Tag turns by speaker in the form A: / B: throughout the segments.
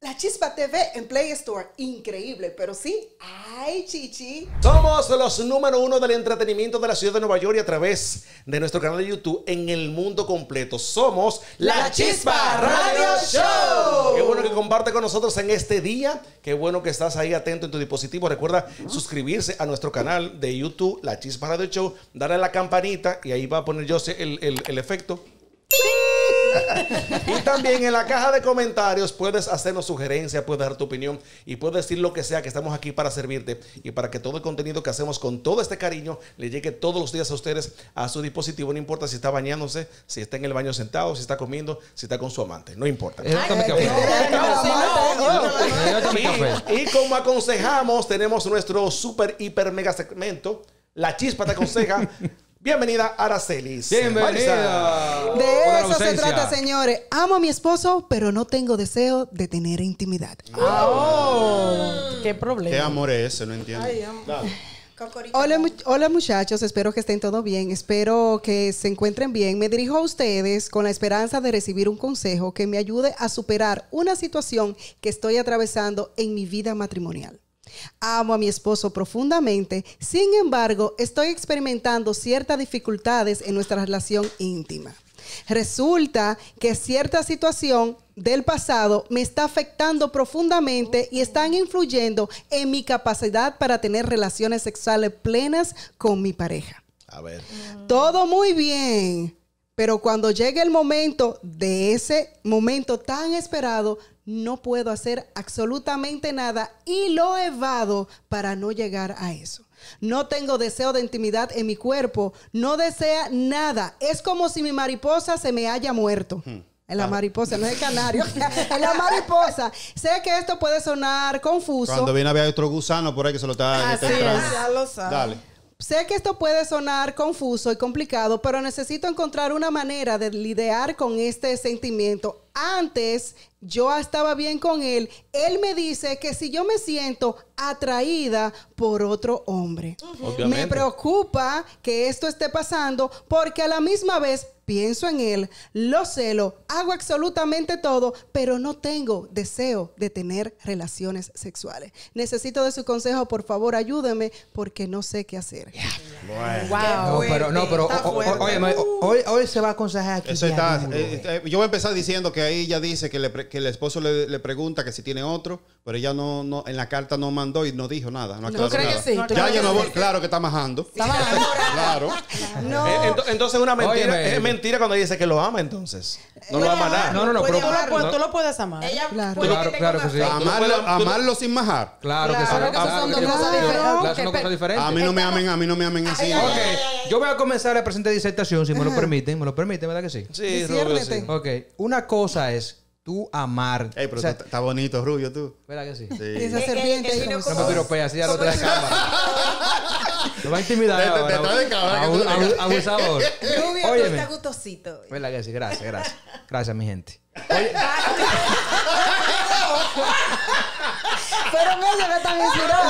A: La Chispa TV en Play Store. Increíble, pero sí. ¡Ay, chichi!
B: Somos los número uno del entretenimiento de la ciudad de Nueva York y a través de nuestro canal de YouTube en el mundo completo. Somos
A: La Chispa Radio Show.
B: Qué bueno que comparte con nosotros en este día. Qué bueno que estás ahí atento en tu dispositivo. Recuerda suscribirse a nuestro canal de YouTube, La Chispa Radio Show. Darle a la campanita y ahí va a poner yo el efecto. Y también en la caja de comentarios puedes hacernos sugerencias, puedes dar tu opinión y puedes decir lo que sea, que estamos aquí para servirte y para que todo el contenido que hacemos con todo este cariño le llegue todos los días a ustedes a su dispositivo. No importa si está bañándose, si está en el baño sentado, si está comiendo, si está con su amante, no importa. Y como aconsejamos, tenemos nuestro super hiper mega segmento, La Chispa te aconseja. Bienvenida, Aracelis.
C: Bienvenida.
A: De eso se trata, señores. Amo a mi esposo, pero no tengo deseo de tener intimidad.
D: ¿Qué problema?
C: ¿Qué amor es ese? No entiendo.
D: Ay,
A: Hola muchachos, espero que estén todo bien, espero que se encuentren bien. Me dirijo a ustedes con la esperanza de recibir un consejo que me ayude a superar una situación que estoy atravesando en mi vida matrimonial. Amo a mi esposo profundamente, sin embargo, estoy experimentando ciertas dificultades en nuestra relación íntima. Resulta que cierta situación del pasado me está afectando profundamente y están influyendo en mi capacidad para tener relaciones sexuales plenas con mi pareja.
B: A ver.
A: Todo muy bien, pero cuando llegue el momento de ese momento tan esperado, no puedo hacer absolutamente nada y lo evado para no llegar a eso. No tengo deseo de intimidad en mi cuerpo, no desea nada. Es como si mi mariposa se me haya muerto. En la mariposa, no es el canario. En la mariposa. Sé que esto puede sonar confuso.
C: Cuando viene a ver otro gusano por ahí que se lo está entrando.
D: ya lo sabes.
C: Dale.
A: Sé que esto puede sonar confuso y complicado, pero necesito encontrar una manera de lidiar con este sentimiento. Antes yo estaba bien con él. Él me dice que si yo me siento atraída por otro hombre. Me preocupa que esto esté pasando porque a la misma vez pienso en él, lo celo, hago absolutamente todo, pero no tengo deseo de tener relaciones sexuales. Necesito de su consejo, por favor, ayúdeme porque no sé qué hacer.
E: Hoy se va a aconsejar aquí.
C: Eso está, yo voy a empezar diciendo que ahí ella dice que el esposo le pregunta que si tiene otro, pero ella no en la carta no mandó y no dijo nada. No aclaró nada.
D: Que sí?
C: Ya ella no, claro que está majando. Claro.
A: No.
B: Entonces es una mentira.
E: Óyeme.
B: Es mentira cuando dice que lo ama, entonces. No lo ama nada.
E: No, pero
D: Tú lo puedes amar.
E: claro que sí.
C: Amarlo sin majar.
E: Claro que sí.
D: Claro que son dos cosas diferentes.
E: Son dos cosas diferentes.
C: A mí no me amen así.
E: Ok, yo voy a comenzar la presente disertación, si me lo permiten. ¿Me lo permiten, verdad que sí?
B: Sí, Rubio, sí.
A: Ciérrate.
E: Ok, una cosa es tú amar.
C: Ey, pero
E: o sea,
C: está bonito, Rubio, tú.
E: ¿verdad que sí?
C: Sí.
A: Esa serpiente ahí como-
E: No me piropea, así ya lo trae a cámara. Lo va a intimidar.
C: Te
E: ahora.
C: trae de cámara,
E: Abusador.
D: Rubio, tú
E: Óyeme.
D: estás gustosito.
E: ¿Verdad que sí? Gracias. Gracias, mi gente.
A: Pero ella no está inspirado.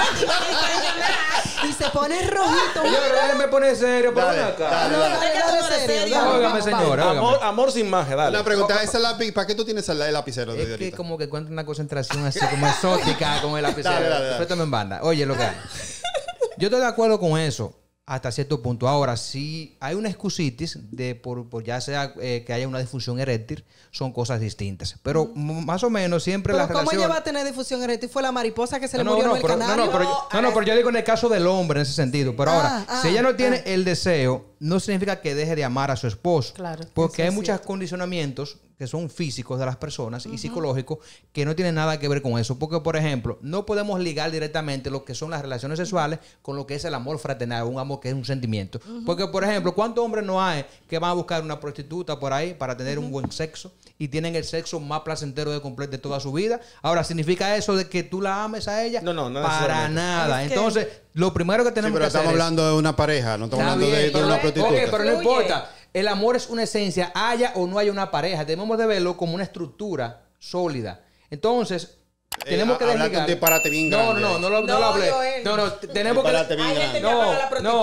A: Y se pone rojito.
E: Déjenme poner serio, pero ven acá.
A: Dale, serio, dale.
E: Óigame, señora.
B: Amor sin magia, dale.
C: Una pregunta, ese lápiz, ¿para qué tú tienes el lapicero de
E: Es que
C: ahorita?
E: como que encuentro una concentración así como exótica con el lapicero.
C: Dale.
E: Suéltame en banda. Oye, lo que hay. Yo estoy de acuerdo con eso hasta cierto punto. Ahora, si hay una excusitis por ya sea que haya una disfunción eréctil, son cosas distintas. Pero más o menos siempre
A: Pero
E: la
A: ¿cómo
E: relación...
A: ella va a tener difusión eréctil? Fue la mariposa que se le murió en el canario.
E: pero yo digo en el caso del hombre en ese sentido. Pero ahora, si ella no tiene el deseo, no significa que deje de amar a su esposo.
D: Claro,
E: Porque
D: eso
E: hay
D: es
E: muchos
D: cierto.
E: condicionamientos que son físicos de las personas y psicológicos que no tienen nada que ver con eso. Porque, por ejemplo, no podemos ligar directamente lo que son las relaciones sexuales con lo que es el amor fraternal, un amor que es un sentimiento. Porque, por ejemplo, ¿cuántos hombres no hay que van a buscar una prostituta por ahí para tener un buen sexo y tienen el sexo más placentero de toda su vida? Ahora, ¿significa eso de que tú la ames a ella?
B: No
E: Para
B: necesariamente.
E: nada.
D: Es que-
E: Entonces, lo primero que
C: Sí,
E: tenemos
C: pero
E: que hacer
C: estamos
E: es...
C: hablando de una pareja, no estamos
E: Está
C: hablando
E: bien,
C: de una prostituta.
E: Ok, pero no
D: Fluye.
E: importa. El amor es una esencia, haya o no haya una pareja. Debemos de verlo como una estructura sólida. Entonces, tenemos que
C: hablaste
E: desligar.
C: un disparate bien
E: No
C: grande.
E: lo hablé.
D: Joel.
E: No, tenemos que...
C: Disparate bien
D: Hay gente
C: grande.
D: que paga la prostituta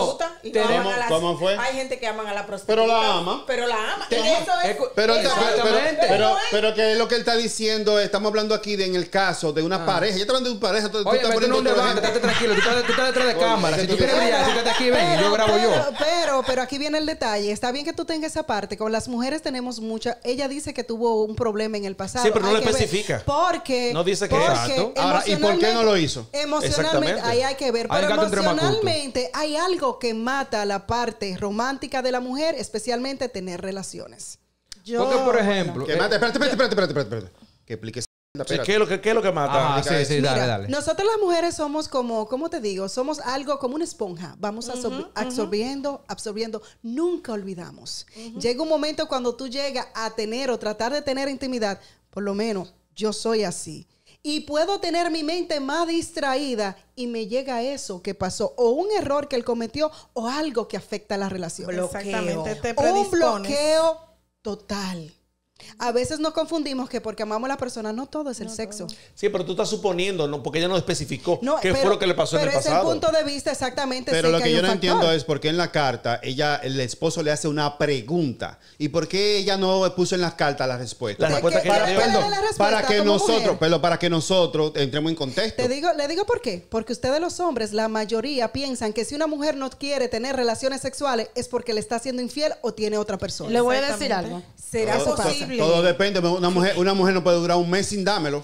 D: Y no aman a las-
C: ¿Cómo fue?
D: Hay gente que aman a la prostituta.
C: Pero la ama.
D: Pero la ama. Y eso es...
E: Exactamente.
C: Pero que lo que él está diciendo, estamos hablando aquí en el caso de una pareja. Yo estoy hablando de una pareja. Tú
E: Oye,
C: estás
E: pero no un
C: poniendo otro
E: debate,
C: ejemplo.
E: estate tranquilo. Tú estás detrás de cámara. Si tú quieres
C: Pero-
E: brillar, siéntate aquí, ven, y yo grabo yo.
A: Pero aquí viene el detalle. Está bien que tú tengas esa parte. Con las mujeres tenemos mucha. Ella dice que tuvo un problema en el pasado.
B: Sí, pero no
A: Hay
B: le
A: que ver.
B: especifica.
A: Porque.
B: No dice que-
A: porque
E: Exacto.
C: Ahora, ¿y por qué no lo hizo?
A: Emocionalmente,
B: Exactamente.
A: ahí hay que ver.
E: Hay
A: Pero
E: gato entre macuto.
A: emocionalmente hay algo que mata la parte romántica de la mujer, especialmente tener relaciones.
E: Porque, por ejemplo...
C: Que mate, espérate. Que explique esa mierda,
B: Sí,
C: espérate.
B: ¿qué es lo que mata?
E: Ajá, sí, sí,
A: Mira,
E: dale.
A: nosotras las mujeres somos como, ¿cómo te digo? Somos algo como una esponja. Vamos absorbiendo. Nunca olvidamos. Llega un momento cuando tú llegas a tener o tratar de tener intimidad, por lo menos yo soy así. Y puedo tener mi mente más distraída y me llega eso que pasó, o un error que él cometió, o algo que afecta a la relación.
F: Exactamente, te
A: Un
F: predispones.
A: bloqueo total. A veces nos confundimos que porque amamos a la persona, no todo es el sexo.
B: Sí, pero tú estás suponiendo, ¿no? Porque ella no especificó
A: No,
B: qué fue lo que le pasó en el
A: pero es el
B: pasado.
A: punto de vista exactamente.
C: Pero
A: sé
C: lo
A: que
C: que
A: hay
C: yo
A: un
C: no
A: factor.
C: entiendo es por qué en la carta el esposo le hace una pregunta. ¿Y por qué ella no puso en las cartas la respuesta?
B: La respuesta que ella dio.
A: ¿Cuál era la respuesta
C: Para que nosotros entremos en contexto.
A: Le digo por qué. Porque ustedes los hombres, la mayoría, piensan que si una mujer no quiere tener relaciones sexuales es porque le está siendo infiel o tiene otra persona.
D: Le voy a decir algo.
F: ¿Será
A: Eso pasa.
F: posible?
C: Todo depende. Una mujer no puede durar un mes sin dármelo.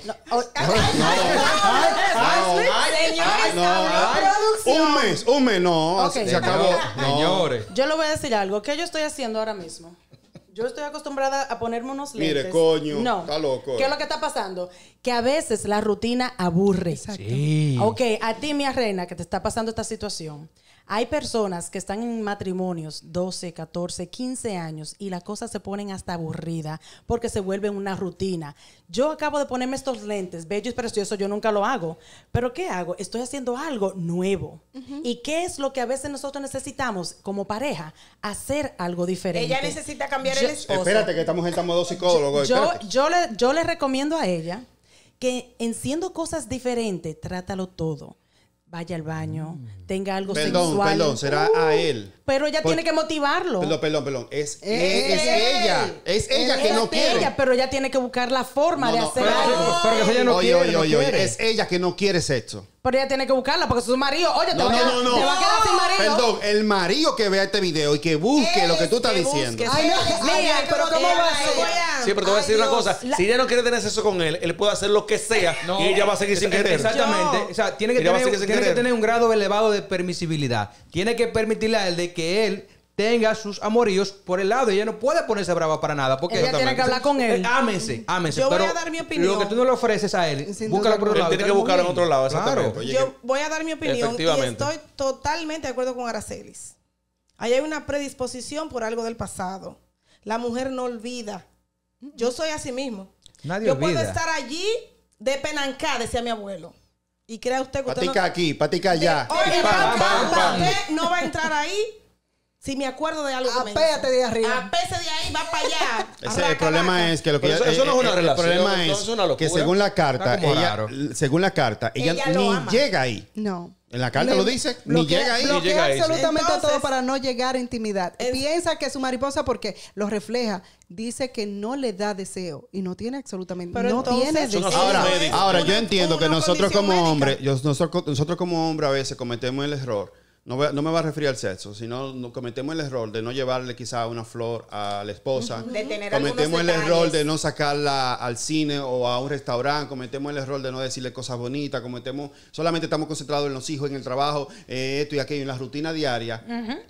C: Un mes, no.
D: Ok.
C: Se acabó. No.
E: Señores.
D: Yo le voy a decir algo. ¿Qué yo estoy haciendo ahora mismo? Yo estoy acostumbrada a ponerme unos
C: Mire,
D: lentes.
C: coño,
D: No.
C: está loco.
D: ¿Qué es lo que está pasando? Que a veces la rutina aburre.
E: Sí.
D: Ok, a ti, mi reina, que te está pasando esta situación. Hay personas que están en matrimonios 12, 14, 15 años y las cosas se ponen hasta aburridas porque se vuelven una rutina. Yo acabo de ponerme estos lentes, bello y precioso, yo nunca lo hago. Pero ¿qué hago? Estoy haciendo algo nuevo. ¿Y qué es lo que a veces nosotros necesitamos como pareja? Hacer algo diferente.
F: Ella necesita cambiar el esposo.
C: Espérate, que estamos dos psicólogos. espérate.
D: Yo le recomiendo a ella que en siendo cosas diferentes, trátalo todo. Vaya al baño, tenga algo sexual.
C: Perdón, será a él.
D: Pero ella tiene que motivarlo.
C: Perdón. Es ella. Es ella que no quiere.
D: Ella, pero ella tiene que buscar la forma de hacer algo.
E: Pero que ella no
C: Oye,
E: quiere, no quiere.
C: es ella que no quiere sexo.
D: Pero ella tiene que buscarla porque su marido, oye, te
C: No.
D: va a quedar sin marido.
C: Perdón, el marido que vea este video y que busque lo que tú estás diciendo.
A: Ay, no,
D: Mira,
A: pero ¿cómo va a ser?
B: Sí, pero te voy a decir una cosa. Si ella no quiere tener sexo con él puede hacer lo que sea y ella va a seguir sin querer.
E: Exactamente. O sea, tiene que
B: Ella va a seguir sin querer.
E: tener un grado elevado de permisibilidad. Tiene que permitirle a él de que él tenga sus amoríos por el lado. Ella no puede ponerse brava para nada. Porque
D: Ella tiene que hablar con él.
E: Ámense.
F: Yo voy
E: pero
F: a dar mi opinión.
E: Lo que tú no le ofreces a él,
A: Sin
E: búscalo
A: duda
E: por otro
B: Él
E: lado.
B: tiene que buscarlo en otro lado, exactamente.
E: Claro.
C: Oye,
F: Yo voy a dar mi opinión y
B: Efectivamente.
F: estoy totalmente de acuerdo con Aracelis. Ahí hay una predisposición por algo del pasado. La mujer no olvida. Yo soy así mismo.
E: Nadie
F: Yo
E: olvida.
F: puedo estar allí de penancá, decía mi abuelo. Y crea usted que usted
C: Patica aquí, patica allá.
F: Oye,
B: Pam, pam, pam.
F: usted no va a entrar ahí si me acuerdo de algo que me
A: Apéate
F: hizo.
A: de arriba.
F: Apéate de ahí, va para allá.
C: El problema es que lo que
B: Pero eso no es una
C: el
B: relación,
C: problema
B: eso
C: es
B: es una locura.
C: que según la carta,
E: Está como
C: ella
E: raro.
C: ella
F: Ella lo
C: ni
F: ama.
C: llega ahí.
A: No.
C: En la carta lo dice, ni llega ahí.
A: Bloquea
B: llega ahí, sí.
A: absolutamente
F: Entonces,
A: todo para no llegar a intimidad.
F: es-
A: Piensa que su mariposa, porque lo refleja, dice que no le da deseo y no tiene absolutamente,
F: Pero
A: no
F: entonces,
A: tiene
B: son
A: deseo.
B: asuntos
C: Ahora
F: Una-
C: yo entiendo que
F: una
C: nosotros
F: condición
C: como
F: médica.
C: hombres, nosotros como hombres a veces cometemos el error. No me va a referir al sexo, sino cometemos el error de no llevarle quizá una flor a la esposa.
F: De tener
C: Cometemos
F: algunos
C: el error
F: detalles.
C: de no sacarla al cine o a un restaurante. Cometemos el error de no decirle cosas bonitas. Solamente estamos concentrados en los hijos, en el trabajo, esto y aquello, en la rutina diaria.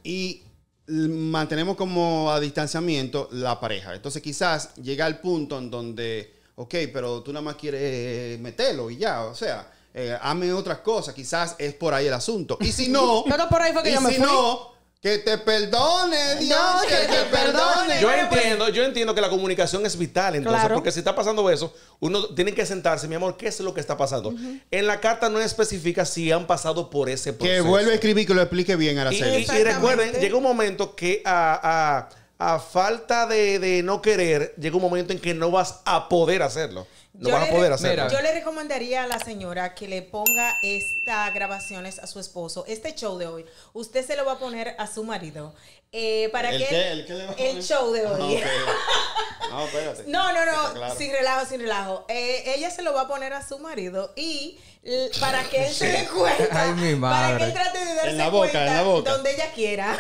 C: Y mantenemos como a distanciamiento la pareja. Entonces quizás llega el punto en donde, ok, pero tú nada más quieres meterlo y ya, o sea, ame otras cosas, quizás es por ahí el asunto. Y si no,
D: Pero por ahí fue que
C: y
D: yo me
C: si
D: fui.
C: no, que te perdone, Dios,
D: No,
C: que te perdone.
B: Yo entiendo que la comunicación es vital, entonces,
D: Claro.
B: porque si está pasando eso, uno tiene que sentarse, mi amor, ¿qué es lo que está pasando? En la carta no especifica si han pasado por ese proceso.
C: Que vuelva a escribir, que lo explique bien,
B: Y
C: Araceli.
B: recuerden, llega un momento que a falta de no querer, llega un momento en que no vas a poder hacerlo. no vas a poder hacerlo.
E: mira.
G: Yo le recomendaría a la señora que le ponga estas grabaciones a su esposo. Este show de hoy, usted se lo va a poner a su marido. Para
C: ¿El
G: que
C: qué? ¿El qué le va a poner?
G: el show de hoy.
C: No, espérate.
G: No,
C: Está claro.
G: sin relajo, sin relajo. Ella se lo va a poner a su marido y para que él se dé cuenta,
E: Ay, mi
G: para que él
E: madre.
G: trate de darse
C: En la boca,
G: cuenta
C: en la boca.
G: donde ella quiera,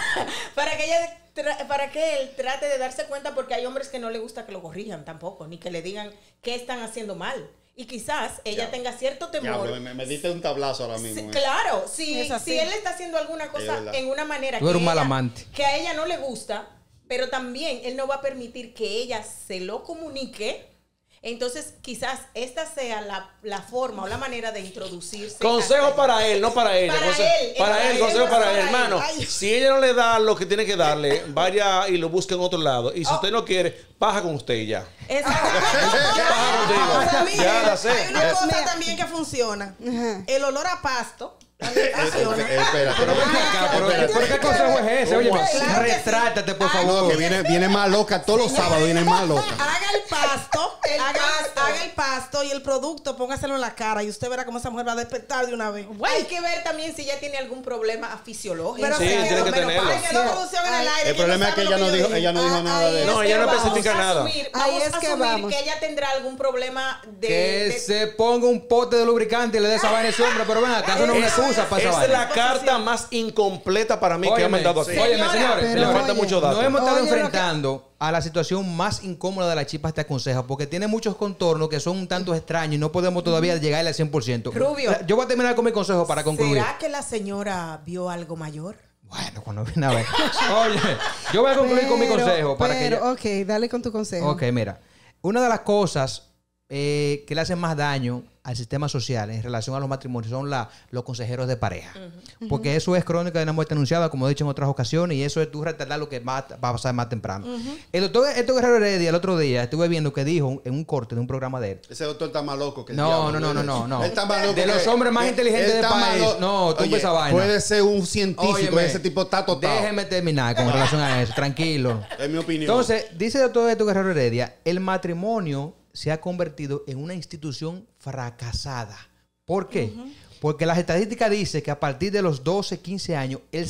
G: para que él trate de darse cuenta, porque hay hombres que no le gusta que lo corrijan tampoco, ni que le digan qué están haciendo mal. Y quizás ella tenga cierto temor.
C: Diablo, me diste un tablazo ahora mismo.
G: Sí, claro, si
F: Es así.
G: él está haciendo alguna
C: Es
G: cosa
C: verdad.
G: en una manera
E: Tú eres un mal
G: ella-
E: amante.
G: que a ella no le gusta, pero también él no va a permitir que ella se lo comunique. Entonces, quizás esta sea la forma o la manera de introducirse.
B: Consejo
G: hasta
B: para él, no para ella.
G: Para él,
B: Para él,
G: para
B: consejo
G: él,
B: para
G: para
B: él,
G: él.
B: hermano.
G: Ay.
B: Si ella no le da lo que tiene que darle, vaya y lo busque en otro lado. Y si usted no quiere, baja con usted y ya.
G: Exacto.
B: Baja contigo.
F: O sea, mire,
B: Ya la sé.
F: hay una cosa
A: Mira.
F: también que funciona.
A: Ajá.
F: El olor a pasto. funciona.
C: Espérate.
E: Pero ven acá, pero ¿qué consejo es ese? Oye,
B: ¿Cómo así?
F: Claro que sí.
E: retrátate, por
F: Ah,
E: favor.
C: Que viene más loca todos los sábados, viene más loca.
F: Haga el pasto,
G: pasto.
F: haga el pasto y el producto, póngaselo en la cara y usted verá cómo esa mujer va a despertar de una vez.
G: Hay que ver también si ella tiene algún problema fisiológico.
F: Pero
B: Sí,
F: se
B: tiene
F: quedó
B: que tenerlo.
F: menopausia, quedó producción en el aire.
C: El problema es que ella no dijo nada de eso.
B: No, ella no
G: Vamos
B: especifica
G: a
B: nada.
G: asumir-
A: Ahí
G: Vamos
A: es
G: a
A: que
G: asumir
A: vamos.
G: que ella tendrá algún problema
E: Que se ponga un pote de lubricante y le dé esa vaina a ese hombre, pero ven acá, eso no es una excusa para esa
B: Esa es
E: vaina.
B: la carta más incompleta para mí que
E: Óyeme,
B: han mandado aquí.
E: óyeme,
G: Señora,
E: señores,
A: pero
B: Le falta
A: oye,
B: mucho dato.
E: nos hemos estado
A: Oye, lo que-
E: enfrentando a la situación más incómoda de la Chipa Te Aconseja, porque tiene muchos contornos que son un tanto extraños y no podemos todavía llegar al 100%.
G: Rubio.
E: Yo voy a terminar con mi consejo para concluir.
G: ¿Será que la señora vio algo mayor?
E: Bueno, cuando viene a ver. Oye, yo voy a concluir con mi consejo para que ella-
A: Ok, dale con tu consejo.
E: Ok, mira. Una de las cosas que le hacen más daño al sistema social en relación a los matrimonios son los consejeros de pareja. Porque eso es crónica de una muerte anunciada, como he dicho en otras ocasiones, y eso es tú retardar lo que va a pasar más temprano. El doctor Héctor Guerrero Heredia, el otro día, estuve viendo que dijo en un corte de un programa de él.
C: Ese doctor está más loco que el
E: No,
C: diablo,
E: no.
C: Él está más loco
E: De
C: que-
E: los hombres más inteligentes
C: él
E: del
C: está más
E: país.
C: loco.
E: No, tumba
C: Oye,
E: esa vaina.
C: Puede ser un científico,
E: Óyeme,
C: ese tipo está total.
E: Déjeme terminar con relación a eso, tranquilo.
C: Es mi opinión.
E: Entonces, dice el doctor Héctor Guerrero Heredia, el matrimonio se ha convertido en una institución fracasada. ¿Por qué? Porque las estadísticas dicen que a partir de los 12, 15 años, el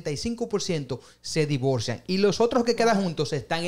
E: 65% se divorcian y los otros que quedan juntos se están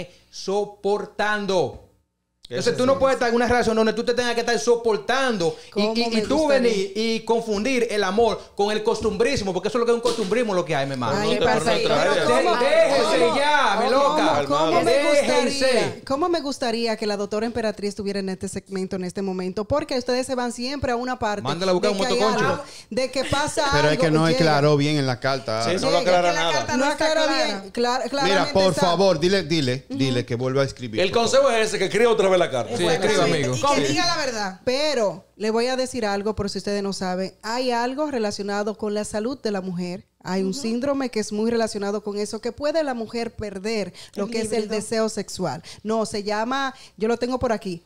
E: soportando. Entonces tú no puedes estar en una relación donde tú te tengas que estar soportando
A: ¿Cómo
E: y
A: me
E: tú
A: gustaría?
E: venir y confundir el amor con el costumbrismo, porque eso es lo que es un costumbrismo lo que hay, mi hermano.
A: Ay,
B: No,
A: pasa
B: pero
A: ahí.
B: no trae,
A: Pero
B: ya.
A: ¿cómo?
E: Déjese ya, mi loca. Déjense.
A: ¿Cómo me gustaría que la doctora Emperatriz estuviera en este segmento en este momento? Porque ustedes se van siempre a una parte.
E: Mándala a buscar
A: de
E: un
A: que hay
E: motoconcho.
A: algo, de que pasa
C: Pero es
A: algo.
C: que no
A: llega.
C: aclaró bien en la carta.
B: Sí,
C: Ara.
B: no lo aclara nada.
A: No aclara bien.
C: Mira, por favor, dile que vuelva a escribir.
B: El
C: por
B: consejo es ese, que escriba otra vez la carta.
E: Sí, escriba, amigo.
F: Y que diga la verdad.
A: Pero le voy a decir algo, por si ustedes no saben. Hay algo relacionado con la salud de la mujer. Hay un síndrome que es muy relacionado con eso, que puede la mujer perder lo que es el deseo sexual. No, se llama, yo lo tengo por aquí,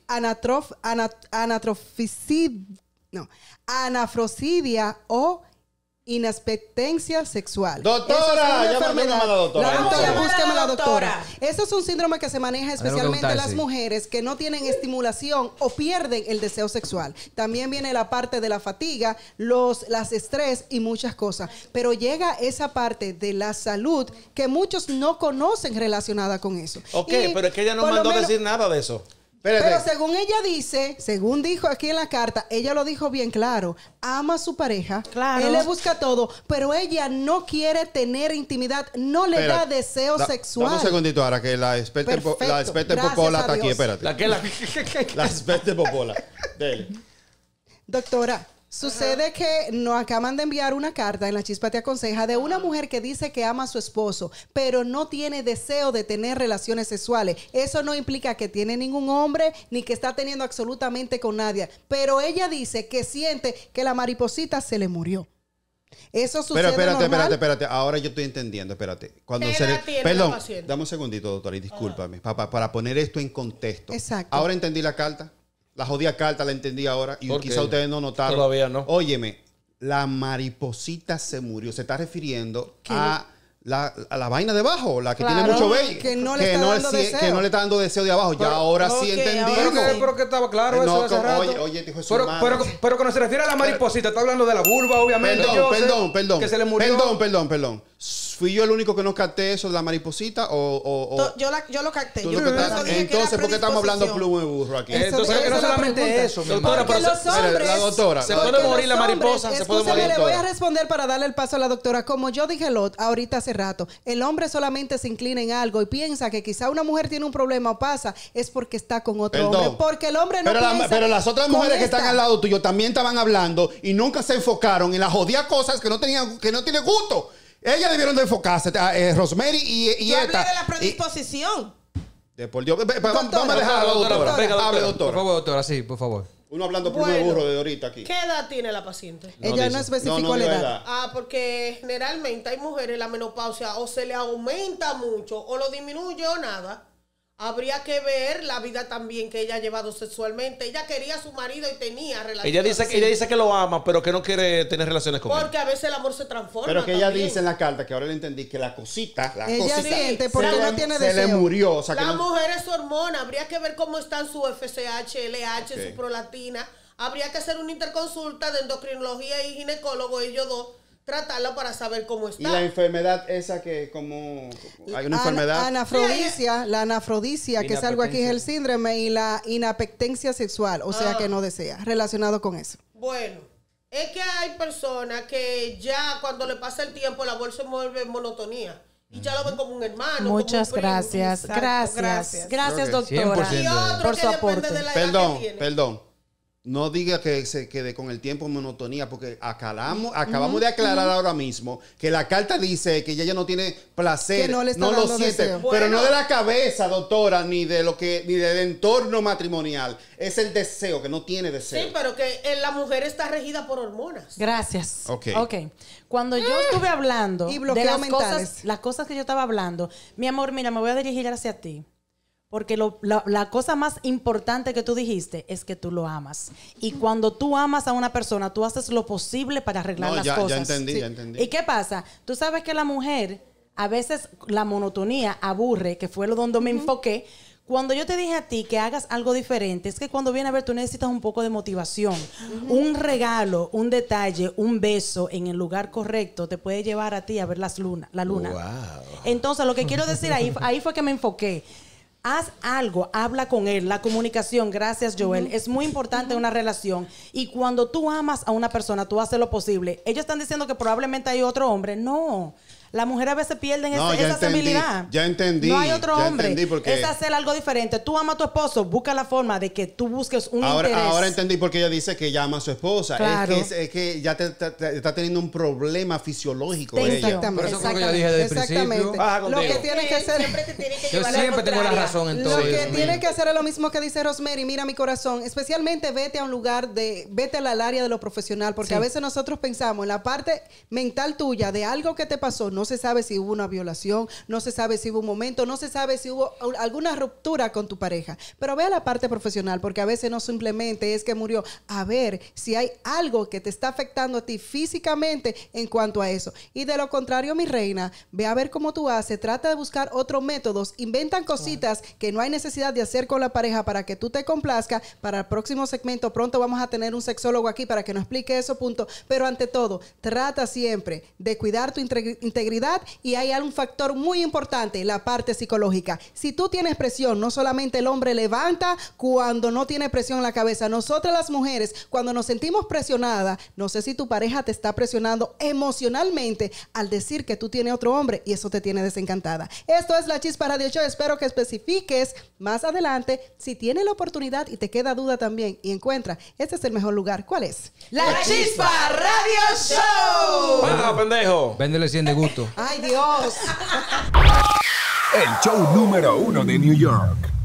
A: anafrosidia o inexpetencia sexual.
C: Doctora,
A: Eso es una
C: llama
A: enfermedad.
C: a la doctora.
A: La doctora,
G: Vamos a
A: búsqueme
G: llamar a
A: la
G: la
A: doctora.
G: doctora.
A: Eso es un síndrome que se maneja especialmente en las
E: preguntarse.
A: mujeres que no tienen estimulación o pierden el deseo sexual. También viene la parte de la fatiga, las estrés y muchas cosas. Pero llega esa parte de la salud que muchos no conocen relacionada con eso.
B: Ok,
A: Y
B: pero es que ella no
A: por lo
B: mandó a
A: menos-
B: decir nada de eso.
A: pero
C: Espérate.
A: según ella dice, según dijo aquí en la carta, ella lo dijo bien claro, ama a su pareja,
F: Claro.
A: él le busca todo, pero ella no quiere tener intimidad, no le da
C: Espérate.
A: deseo sexual.
C: Dame un segundito ahora que la experta en
A: Perfecto.
C: la experta en
A: Gracias
C: popola
A: a
C: está aquí.
A: Dios.
C: Espérate. La experta en popola. Dele.
A: Doctora, sucede que nos acaban de enviar una carta en La Chispa Te Aconseja de una mujer que dice que ama a su esposo, pero no tiene deseo de tener relaciones sexuales. Eso no implica que tiene ningún hombre ni que está teniendo absolutamente con nadie. Pero ella dice que siente que la mariposita se le murió. Eso sucede
C: Pero
A: normal.
C: espérate. Ahora yo estoy entendiendo. Espérate. Cuando
F: ¿Qué
C: se
F: edad tiene la
C: Perdón,
F: paciente?
C: dame un segundito, doctora, y discúlpame. Para poner esto en contexto.
A: Exacto.
C: Ahora entendí la carta. La jodida carta la entendí ahora. Y
B: ¿Por
C: quizá
B: qué?
C: ustedes no notaron.
B: Todavía no.
C: Óyeme, la mariposita se murió. Se está refiriendo a la vaina de abajo, la que
D: Claro,
C: tiene mucho vello,
A: que no le está dando deseo.
C: que no le está dando deseo de abajo. Ya ahora sí
F: ok,
C: entendí.
F: ahora sí.
E: Pero que estaba claro eso
C: No,
E: hace
C: como-
E: rato.
C: oye, dijo su madre.
E: Pero cuando se refiere a la mariposita, está hablando de la vulva, obviamente.
C: Perdón.
E: Que se le murió.
C: Perdón. ¿Fui yo el único que no capté eso de la mariposita o
F: Yo lo capté.
C: tú
F: Yo
C: lo
F: por eso
C: captaste?
F: dije que era
C: Entonces, ¿por qué estamos hablando
F: predisposición.
C: pluma y burro aquí?
A: Eso-
E: Entonces,
A: esa
E: que no
A: es la
E: solamente
A: pregunta.
E: eso. mi
B: Doctora,
E: hermano.
A: Porque
B: pero
A: los
B: se-
A: hombres,
C: la doctora.
B: ¿Se
A: porque
B: puede morir
A: los
B: la
A: hombres-
B: mariposa? ¿Se puede
A: Escúchame,
B: morir?
A: le voy a responder para darle el paso a la doctora. Como yo dije ahorita hace rato, el hombre solamente se inclina en algo y piensa que quizá una mujer tiene un problema o pasa, es porque está con otro
C: Perdón.
A: hombre. Porque el hombre no
C: pero,
A: piensa
C: pero las otras
A: con
C: mujeres que
A: esta.
C: están al lado tuyo también estaban hablando y nunca se enfocaron en las jodidas cosas que no tienen gusto. Ellas debieron de enfocarse, Rosemary y
F: Yo hablé
C: esta.
F: de la predisposición.
C: Por Dios, vamos a dejar a la doctora.
B: Venga,
C: Hable,
E: Por
C: doctora.
E: favor, doctora, sí, por favor.
C: Uno hablando pluma y
F: Bueno.
C: burro de ahorita aquí.
F: ¿Qué edad tiene la paciente?
A: Ella no
C: dice.
A: especificó la
C: diga
A: edad.
F: Ah, porque generalmente hay mujeres en la menopausia o se le aumenta mucho o lo disminuye o nada. Habría que ver la vida también que ella ha llevado sexualmente. Ella quería a su marido y tenía relaciones.
B: Ella dice que lo ama, pero que no quiere tener relaciones con él.
F: Porque a veces el amor se transforma.
C: Pero que ella
F: también.
C: dice en la carta, que ahora le entendí, que la cosita
A: Ella siente porque
C: se
A: no
C: le-
A: tiene
C: se le
A: deseo.
C: murió. O sea, que
F: La
C: no-
F: mujer es su hormona. Habría que ver cómo están su FSH, LH,
C: Ok.
F: su prolactina. Habría que hacer una interconsulta de endocrinología y ginecólogo, ellos dos, tratarla para saber cómo
C: y
F: está.
C: la enfermedad esa que como... Hay una enfermedad...
A: Anafrodisia, la anafrodisia, que es algo aquí, es el
E: Inapectencia.
A: síndrome, y la inapectencia sexual, o sea que no desea, relacionado con eso.
F: Bueno, es que hay personas que ya cuando le pasa el tiempo la voz se vuelve en monotonía. Y ya lo ven como un hermano.
D: Muchas
F: como un primo.
D: gracias.
F: Exacto,
D: Gracias,
C: Creo que
D: doctora,
E: 100%.
F: Y otro
D: por
F: que
D: su
F: depende
D: aporte.
F: de la edad que tiene.
C: Perdón. No diga que se quede con el tiempo en monotonía, porque acabamos de aclarar ahora mismo que la carta dice que ella ya no tiene placer,
A: Que no le está
C: lo
A: dando
C: siente,
A: deseo.
C: pero
F: Bueno.
C: no de la cabeza, doctora, ni del entorno matrimonial. Es el deseo, que no tiene deseo.
F: Sí, pero que la mujer está regida por hormonas.
D: Gracias.
C: Ok.
D: Cuando yo estuve hablando
A: Y
D: de
A: bloqueos
D: las cosas que yo estaba hablando, mi amor, mira, me voy a dirigir hacia ti. Porque la cosa más importante que tú dijiste es que tú lo amas. Y cuando tú amas a una persona, tú haces lo posible para arreglar
C: No,
D: las
C: ya
D: cosas.
C: entendí,
D: Sí.
C: ya entendí.
D: ¿Y qué pasa? Tú sabes que la mujer, a veces la monotonía aburre, que fue lo donde me enfoqué. Cuando yo te dije a ti que hagas algo diferente, es que cuando viene a ver tú necesitas un poco de motivación. Un regalo, un detalle, un beso en el lugar correcto te puede llevar a ti a ver la luna.
B: Wow.
D: Entonces, lo que quiero decir ahí fue que me enfoqué. Haz algo, habla con él. La comunicación, gracias Joel, es muy importante en una relación. Y cuando tú amas a una persona, tú haces lo posible. Ellos están diciendo que probablemente hay otro hombre. No. Las mujeres a veces pierden
C: No,
D: esa
C: ya entendí,
D: sensibilidad.
C: ya entendí,
D: No hay otro
C: ya
D: hombre.
C: entendí porque-
D: Es hacer algo diferente. Tú amas a tu esposo, busca la forma de que tú busques un interés.
C: Ahora entendí por qué ella dice que llama a su esposa.
D: Claro.
C: Es que ya está teniendo un problema fisiológico
D: Tensión.
C: ella.
A: Exactamente.
E: Por eso creo que yo dije desde el
A: Exactamente.
E: principio.
B: Baja
A: Lo
B: contigo.
A: que tiene que hacer...
G: Siempre te tiene que
E: Yo
G: llevar a
E: siempre tengo la
G: contraria.
E: razón en todo.
A: Lo que
E: Dios mío.
A: tiene que hacer es lo mismo que dice Rosemary, mira mi corazón, especialmente vete al área de lo profesional, porque a veces nosotros pensamos en la parte mental tuya de algo que te pasó, no se sabe si hubo una violación, no se sabe si hubo un momento, no se sabe si hubo alguna ruptura con tu pareja, pero ve a la parte profesional, porque a veces no simplemente es que murió, a ver si hay algo que te está afectando a ti físicamente en cuanto a eso, y de lo contrario, mi reina, ve a ver cómo tú haces, trata de buscar otros métodos, inventan cositas que no hay necesidad de hacer con la pareja para que tú te complazcas. Para el próximo segmento pronto vamos a tener un sexólogo aquí para que nos explique eso, punto. Pero ante todo, trata siempre de cuidar tu integridad, y hay un factor muy importante, la parte psicológica. Si tú tienes presión, no solamente el hombre levanta cuando no tiene presión en la cabeza. Nosotras las mujeres, cuando nos sentimos presionadas, no sé si tu pareja te está presionando emocionalmente al decir que tú tienes otro hombre, y eso te tiene desencantada. Esto es La Chispa Radio Show. Espero que especifiques más adelante si tienes la oportunidad y te queda duda también y encuentra, este es el mejor lugar. ¿Cuál es?
D: La Chispa Radio Show.
B: ¡Baja, pendejo!
E: Véndele 100 de gusto.
A: ¡Ay, Dios!
H: El show número 1 de New York.